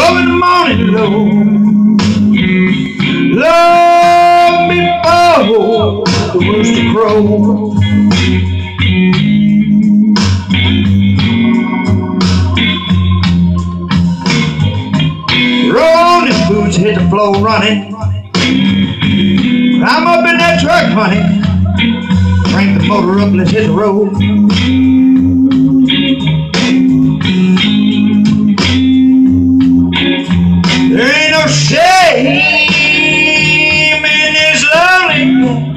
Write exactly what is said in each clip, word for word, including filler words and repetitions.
Love in the morning, Lord. Love before the rooster crows. Rolling boots hit the floor running. I'm up in that truck, honey. Crank the motor up, let's hit the road. There ain't no shame in this lonely.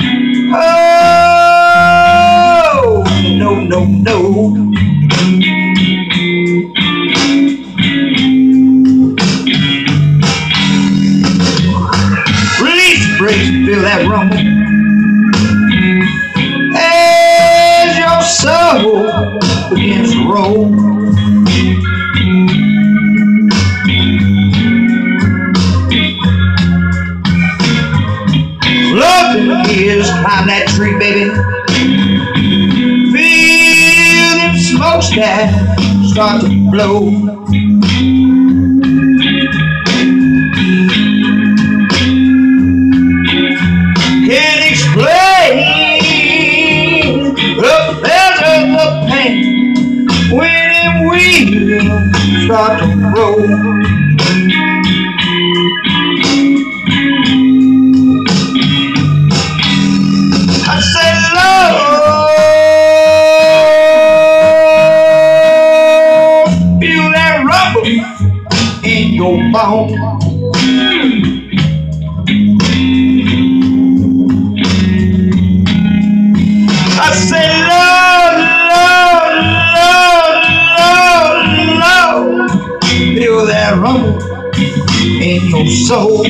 Oh, no, no, no. Release the brakes and feel that rumble as your soul begins to roll. Love in the gears, climb that tree, baby. Feel them smokestacks start to blow. Can't explain the pleasure, the pain when them wheels start to roll. I say, Lord, feel that rumble in your bones. I say, Lord, Lord, Lord, Lord, Lord, feel that rumble in your soul.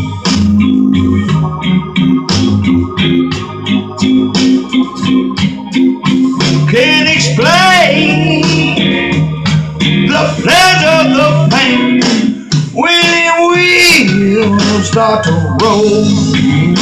Can't explain the pleasure, the pain when the wheels start to roll.